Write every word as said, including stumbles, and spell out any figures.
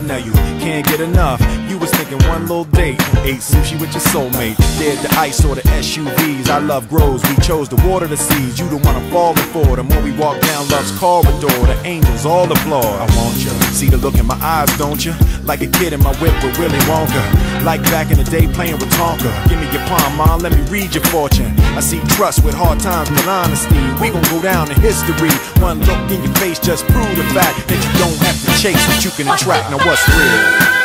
up, now you can't get enough. You was thinking one little date, ate sushi with your soulmate, dared the ice or the S U Vs. I love grows, we chose to water the seeds. You the one I'm falling for. The more we walk down love's corridor, the angels all applaud. I want you, see the look in my eyes, don't you? Like a kid in my whip with Willy Wonka, like back in the day playing with Tonka. Give me your palm, mom, let me read your fortune. I see trust with hard times and honesty. We gon' go down in history. One look in your face just prove the fact that you don't have to chase what you can attract. Now what's real?